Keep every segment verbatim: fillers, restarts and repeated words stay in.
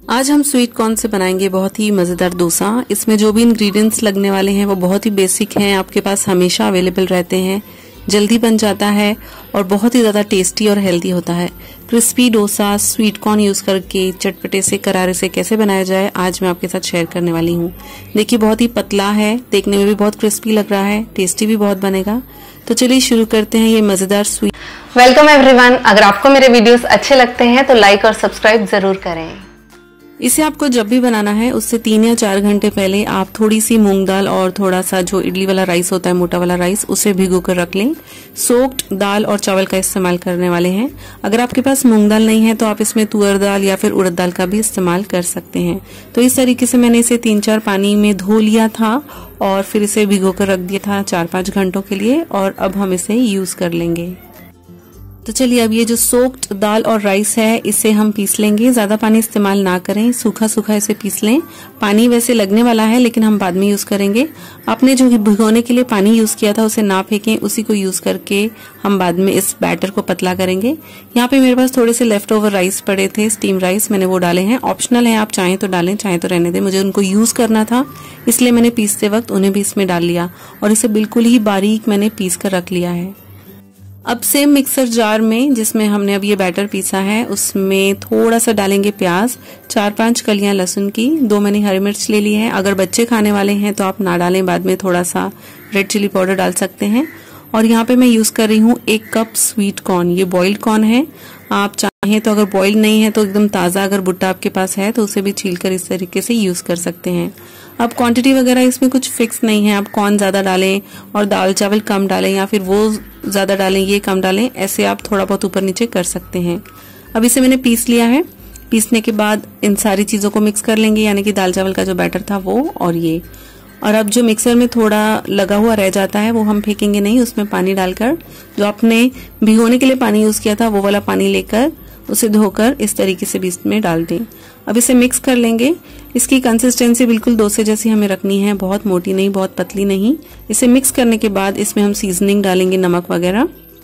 आज हम sweet corn से बनाएंगे बहुत ही मजेदार डोसा। इसमें जो भी इंग्रेडिएंट्स लगने वाले हैं वो बहुत ही बेसिक हैं, आपके पास हमेशा अवेलेबल रहते हैं, जल्दी बन जाता है और बहुत ही ज्यादा टेस्टी और हेल्दी होता है। Crispy dosa sweet corn use करके चटपटे से करारे से कैसे बनाया जाए आज मैं आपके साथ शेयर करने वाली हूँ। देखिए बहुत ही पतला है, देखने में भी बहुत क्रिस्पी लग रहा है, टेस्टी भी बहुत बनेगा। तो चलिए शुरू करते हैं ये मजेदार स्वीट। Welcome everyone. अगर आपको मेरे वीडियोस अच्छे लगते हैं तो लाइक और सब्सक्राइब जरूर करें। इसे आपको जब भी बनाना है उससे तीन या चार घंटे पहले आप थोड़ी सी मूंग दाल और थोड़ा सा जो इडली वाला राइस होता है, मोटा वाला राइस, उसे भिगो कर रख लें। सोक्ड दाल और चावल का इस्तेमाल करने वाले हैं। अगर आपके पास मूंग दाल नहीं है तो आप इसमें तुअर दाल या फिर उड़द दाल का भी इस्तेमाल कर सकते हैं। तो इस तरीके से मैंने इसे तीन चार पानी में धो लिया था और फिर इसे भिगो कर रख दिया था चार पांच घंटों के लिए, और अब हम इसे यूज कर लेंगे। तो चलिए अब ये जो सोक्ड दाल और राइस है इसे हम पीस लेंगे। ज्यादा पानी इस्तेमाल ना करें, सूखा सूखा इसे पीस लें। पानी वैसे लगने वाला है लेकिन हम बाद में यूज करेंगे। आपने जो भिगोने के लिए पानी यूज किया था उसे ना फेंकें, उसी को यूज करके हम बाद में इस बैटर को पतला करेंगे। यहाँ पे मेरे पास थोड़े से लेफ्ट ओवर राइस पड़े थे, स्टीम राइस, मैंने वो डाले हैं। ऑप्शनल है, आप चाहें तो डालें, चाहें तो रहने दें। मुझे उनको यूज करना था इसलिए मैंने पीसते वक्त उन्हें भी इसमें डाल लिया और इसे बिल्कुल ही बारीक मैंने पीस कर रख लिया है। अब सेम मिक्सर जार में जिसमें हमने अब ये बैटर पीसा है उसमें थोड़ा सा डालेंगे प्याज, चार पांच कलियां लहसुन की, दो मैंने हरी मिर्च ले ली है। अगर बच्चे खाने वाले हैं तो आप ना डालें, बाद में थोड़ा सा रेड चिली पाउडर डाल सकते हैं। और यहाँ पे मैं यूज कर रही हूँ एक कप स्वीट कॉर्न। ये बॉइल्ड कॉर्न है, आप चाहें तो, अगर बॉइल्ड नहीं है तो एकदम ताजा अगर भुट्टा आपके पास है तो उसे भी छील कर इस तरीके से यूज कर सकते हैं। अब क्वांटिटी वगैरह इसमें कुछ फिक्स नहीं है, आप कॉर्न ज्यादा डालें और दाल चावल कम डालें या फिर वो ज्यादा डालें ये कम डालें, ऐसे आप थोड़ा बहुत ऊपर नीचे कर सकते हैं। अब इसे मैंने पीस लिया है। पीसने के बाद इन सारी चीजों को मिक्स कर लेंगे, यानी कि दाल चावल का जो बैटर था वो और ये। और अब जो मिक्सर में थोड़ा लगा हुआ रह जाता है वो हम फेंकेंगे नहीं, उसमें पानी डालकर, जो आपने भिगोने के लिए पानी यूज किया था वो वाला पानी लेकर उसे धोकर इस तरीके से भी इसमें डाल दें। अब इसे मिक्स कर लेंगे। इसकी कंसिस्टेंसी बिल्कुल डोसे जैसी हमें रखनी है, बहुत मोटी नहीं, बहुत पतली नहीं। इसे मिक्स करने के बाद इसमें हम सीजनिंग डालेंगे, नमक वगैरह।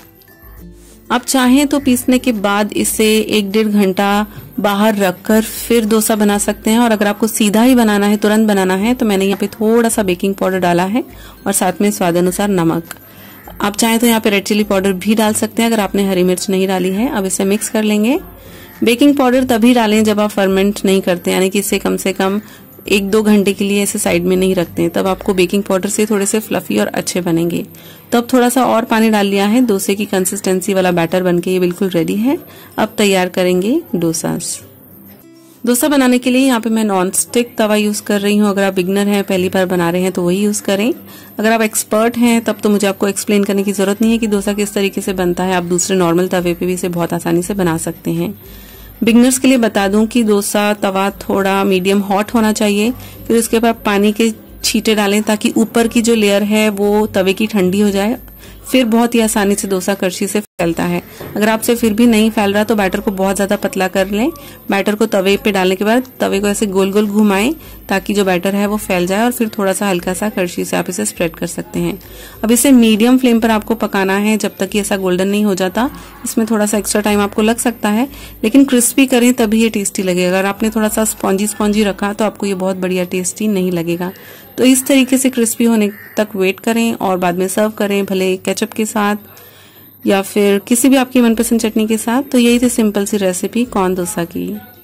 आप चाहें तो पीसने के बाद इसे एक डेढ़ घंटा बाहर रखकर फिर डोसा बना सकते हैं। और अगर आपको सीधा ही बनाना है, तुरंत बनाना है, तो मैंने यहाँ पे थोड़ा सा बेकिंग पाउडर डाला है और साथ में स्वाद अनुसार नमक। आप चाहें तो यहाँ पे रेड चिली पाउडर भी डाल सकते हैं अगर आपने हरी मिर्च नहीं डाली है। अब इसे मिक्स कर लेंगे। बेकिंग पाउडर तभी डालें जब आप फर्मेंट नहीं करते, यानी कि इसे कम से कम एक दो घंटे के लिए ऐसे साइड में नहीं रखते हैं, तब आपको बेकिंग पाउडर से थोड़े से फ्लफी और अच्छे बनेंगे। तो अब थोड़ा सा और पानी डाल लिया है, डोसे की कंसिस्टेंसी वाला बैटर बनके ये बिल्कुल रेडी है। अब तैयार करेंगे डोसास। डोसा बनाने के लिए यहाँ पे मैं नॉन स्टिक तवा यूज कर रही हूँ। अगर आप बिगनर हैं, पहली बार बना रहे हैं तो वही यूज करें। अगर आप एक्सपर्ट हैं तब तो मुझे आपको एक्सप्लेन करने की जरूरत नहीं है कि डोसा किस तरीके से बनता है, आप दूसरे नॉर्मल तवे पे भी इसे बहुत आसानी से बना सकते हैं। बिगनर्स के लिए बता दूं कि डोसा तवा थोड़ा मीडियम हॉट होना चाहिए, फिर उसके बाद पानी के छींटे डालें ताकि ऊपर की जो लेयर है वो तवे की ठंडी हो जाए, फिर बहुत ही आसानी से डोसा कड़छी से फैलता है। अगर आपसे फिर भी नहीं फैल रहा तो बैटर को बहुत ज्यादा पतला कर लें। बैटर को तवे पे डालने के बाद तवे को ऐसे गोल गोल घुमाएं ताकि जो बैटर है वो फैल जाए, और फिर थोड़ा सा हल्का सा कड़छी से आप इसे स्प्रेड कर सकते हैं। अब इसे मीडियम फ्लेम पर आपको पकाना है जब तक कि ऐसा गोल्डन नहीं हो जाता। इसमें थोड़ा सा एक्स्ट्रा टाइम आपको लग सकता है, लेकिन क्रिस्पी करें तभी ये टेस्टी लगेगा। अगर आपने थोड़ा सा स्पॉन्जी स्पॉन्जी रखा तो आपको ये बहुत बढ़िया टेस्टी नहीं लगेगा। तो इस तरीके से क्रिस्पी होने तक वेट करें और बाद में सर्व करें, भले केचप के साथ या फिर किसी भी आपकी मनपसंद चटनी के साथ। तो यही थी सिंपल सी रेसिपी कॉर्न डोसा की।